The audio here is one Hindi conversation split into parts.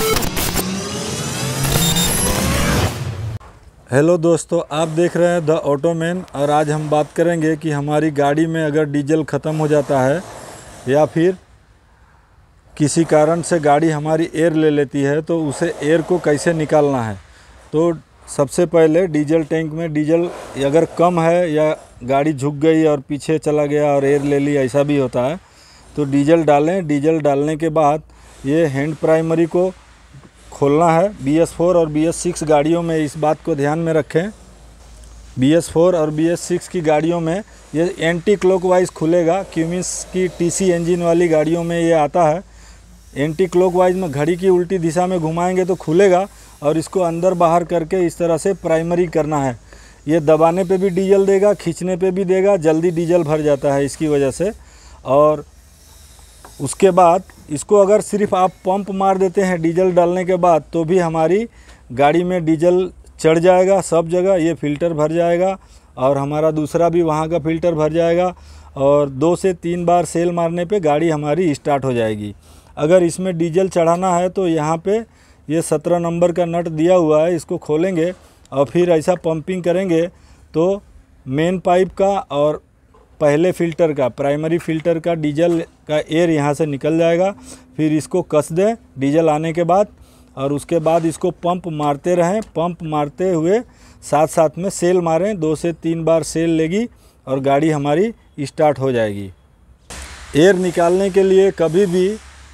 हेलो दोस्तों, आप देख रहे हैं द ऑटोमैन। और आज हम बात करेंगे कि हमारी गाड़ी में अगर डीजल ख़त्म हो जाता है या फिर किसी कारण से गाड़ी हमारी एयर ले लेती है तो उसे एयर को कैसे निकालना है। तो सबसे पहले डीजल टैंक में डीजल अगर कम है या गाड़ी झुक गई और पीछे चला गया और एयर ले ली, ऐसा भी होता है, तो डीजल डालें। डीजल डालने के बाद ये हैंड प्राइमरी को खोलना है। BS4 और BS6 गाड़ियों में इस बात को ध्यान में रखें। BS4 और BS6 की गाड़ियों में ये एंटी क्लॉकवाइज खुलेगा। क्यूमिंस की TC इंजन वाली गाड़ियों में ये आता है। एंटी क्लॉकवाइज में घड़ी की उल्टी दिशा में घुमाएंगे तो खुलेगा और इसको अंदर बाहर करके इस तरह से प्राइमरी करना है। ये दबाने पे भी डीजल देगा, खींचने पे भी देगा, जल्दी डीजल भर जाता है इसकी वजह से। और उसके बाद इसको अगर सिर्फ आप पंप मार देते हैं डीजल डालने के बाद तो भी हमारी गाड़ी में डीजल चढ़ जाएगा सब जगह। ये फ़िल्टर भर जाएगा और हमारा दूसरा भी वहाँ का फ़िल्टर भर जाएगा और 2 से 3 बार सेल मारने पे गाड़ी हमारी स्टार्ट हो जाएगी। अगर इसमें डीजल चढ़ाना है तो यहाँ पे ये 17 नंबर का नट दिया हुआ है, इसको खोलेंगे और फिर ऐसा पंपिंग करेंगे तो मेन पाइप का और पहले फ़िल्टर का, प्राइमरी फ़िल्टर का डीजल का एयर यहाँ से निकल जाएगा। फिर इसको कस दें डीजल आने के बाद और उसके बाद इसको पंप मारते रहें। पंप मारते हुए साथ साथ में सेल मारें, 2 से 3 बार सेल लेगी और गाड़ी हमारी स्टार्ट हो जाएगी। एयर निकालने के लिए कभी भी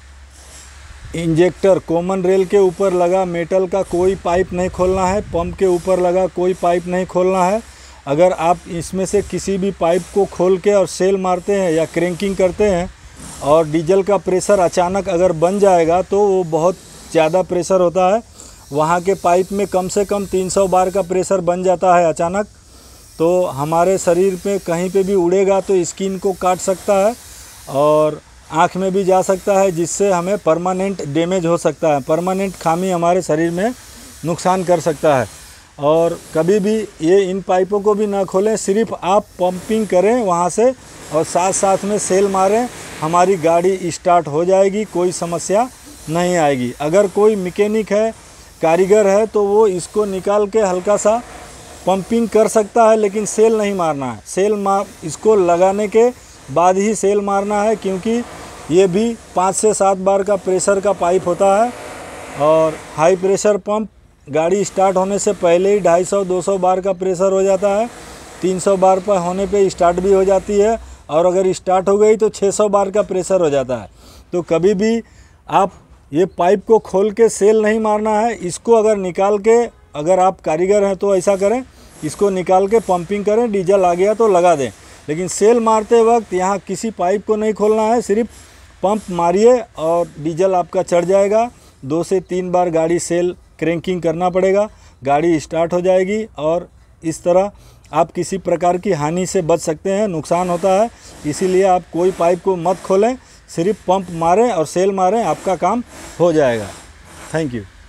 इंजेक्टर कॉमन रेल के ऊपर लगा मेटल का कोई पाइप नहीं खोलना है, पंप के ऊपर लगा कोई पाइप नहीं खोलना है। अगर आप इसमें से किसी भी पाइप को खोल के और सेल मारते हैं या क्रैंकिंग करते हैं और डीजल का प्रेशर अचानक अगर बन जाएगा तो वो बहुत ज़्यादा प्रेशर होता है। वहाँ के पाइप में कम से कम 300 बार का प्रेशर बन जाता है अचानक, तो हमारे शरीर में कहीं पे भी उड़ेगा तो स्किन को काट सकता है और आँख में भी जा सकता है, जिससे हमें परमानेंट डैमेज हो सकता है। परमानेंट खामी हमारे शरीर में नुकसान कर सकता है। और कभी भी ये इन पाइपों को भी ना खोलें, सिर्फ आप पंपिंग करें वहाँ से और साथ साथ में सेल मारें, हमारी गाड़ी स्टार्ट हो जाएगी, कोई समस्या नहीं आएगी। अगर कोई मैकेनिक है, कारीगर है, तो वो इसको निकाल के हल्का सा पंपिंग कर सकता है, लेकिन सेल नहीं मारना है। इसको लगाने के बाद ही सेल मारना है, क्योंकि ये भी 5 से 7 बार का प्रेशर का पाइप होता है। और हाई प्रेशर पंप गाड़ी स्टार्ट होने से पहले ही 250-200 बार का प्रेशर हो जाता है। 300 बार पर होने पे स्टार्ट भी हो जाती है और अगर स्टार्ट हो गई तो 600 बार का प्रेशर हो जाता है। तो कभी भी आप ये पाइप को खोल के सेल नहीं मारना है। इसको अगर निकाल के, अगर आप कारीगर हैं तो ऐसा करें, इसको निकाल के पंपिंग करें, डीजल आ गया तो लगा दें। लेकिन सेल मारते वक्त यहाँ किसी पाइप को नहीं खोलना है, सिर्फ पंप मारिए और डीजल आपका चढ़ जाएगा। 2 से 3 बार गाड़ी सेल क्रैंकिंग करना पड़ेगा, गाड़ी स्टार्ट हो जाएगी और इस तरह आप किसी प्रकार की हानि से बच सकते हैं। नुकसान होता है, इसीलिए आप कोई पाइप को मत खोलें, सिर्फ पंप मारें और सेल मारें, आपका काम हो जाएगा। Thank you.